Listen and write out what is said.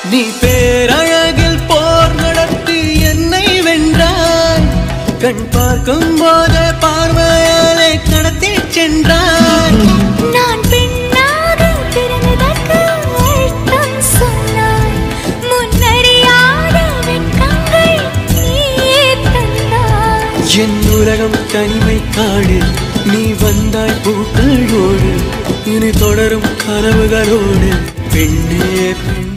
நீ பேரழகில் போர் நடத்தி என்னை வென்றாய். கண் பார்க்கும் போது பார்வையாலே கடத்தி சென்றாய். நான் பெண்ணாக பிறந்ததற்கு அர்த்தம் சொன்னாய். முன்னறியாத வெட்கங்கள் நீயே தந்தாய். என் உலகம் தனிமை காடு. நீ வந்தாய் பூக்களோடு. இனி தொடரும் கனவுகளோடு. பெண்ணே